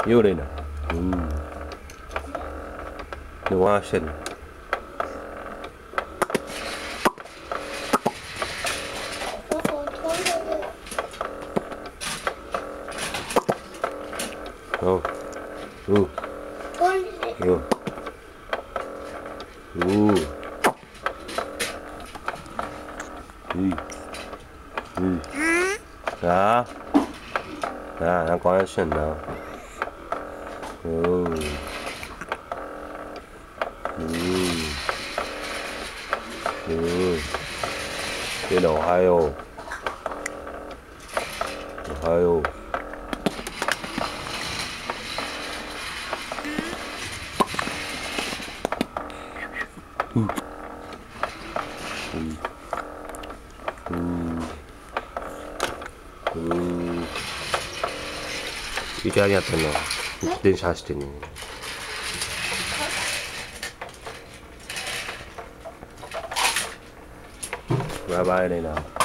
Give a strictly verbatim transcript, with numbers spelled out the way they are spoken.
よれな。うん。で、わしてる。おう。おう。おう。おう。Ui. Ui. Đó. Đó, nó có action nào. Ừ. Ừ. Ừ. Cái đồ hay ô. Đồ hay ô. Ừ. Ừ. Ừ. Ừ. いきなりやってんの。電車走ってんの。バイバイレイナ。